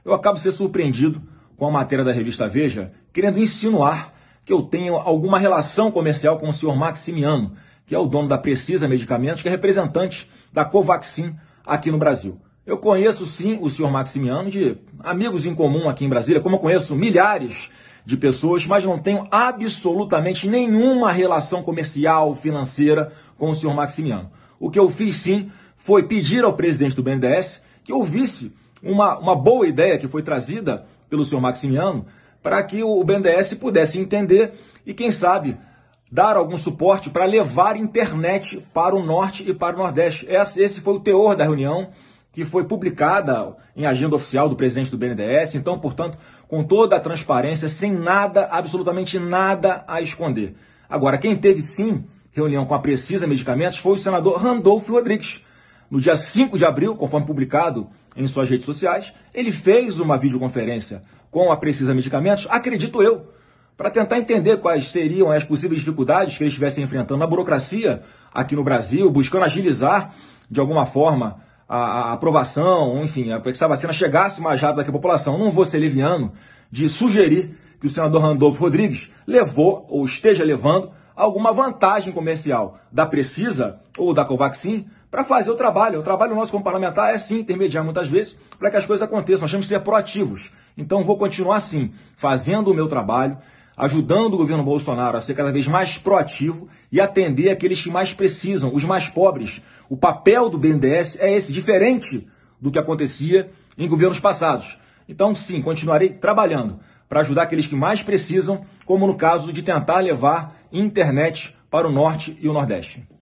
eu acabo de ser surpreendido com a matéria da revista Veja, querendo insinuar que eu tenho alguma relação comercial com o senhor Maximiano, que é o dono da Precisa Medicamentos, que é representante da Covaxin aqui no Brasil. Eu conheço, sim, o senhor Maximiano de amigos em comum aqui em Brasília, como eu conheço milhares de pessoas, mas não tenho absolutamente nenhuma relação comercial, financeira com o senhor Maximiano. O que eu fiz, sim, foi pedir ao presidente do BNDES que ouvisse uma boa ideia que foi trazida pelo senhor Maximiano para que o BNDES pudesse entender e, quem sabe, dar algum suporte para levar internet para o Norte e para o Nordeste. Esse foi o teor da reunião, que foi publicada em agenda oficial do presidente do BNDES. Então, portanto, com toda a transparência, sem nada, absolutamente nada a esconder. Agora, quem teve, sim, reunião com a Precisa Medicamentos foi o senador Randolfo Rodrigues. No dia 5 de abril, conforme publicado em suas redes sociais, ele fez uma videoconferência com a Precisa Medicamentos, acredito eu, para tentar entender quais seriam as possíveis dificuldades que eles estivessem enfrentando na burocracia aqui no Brasil, buscando agilizar, de alguma forma, a aprovação, enfim, para que essa vacina chegasse mais rápido aqui à população. Não vou ser leviano de sugerir que o senador Randolfo Rodrigues levou ou esteja levando alguma vantagem comercial da Precisa ou da Covaxin para fazer o trabalho. O trabalho nosso como parlamentar é, sim, intermediar muitas vezes para que as coisas aconteçam. Nós temos que ser proativos. Então, vou continuar, sim, fazendo o meu trabalho, ajudando o governo Bolsonaro a ser cada vez mais proativo e atender aqueles que mais precisam, os mais pobres. O papel do BNDES é esse, diferente do que acontecia em governos passados. Então, sim, continuarei trabalhando para ajudar aqueles que mais precisam, como no caso de tentar levar internet para o Norte e o Nordeste.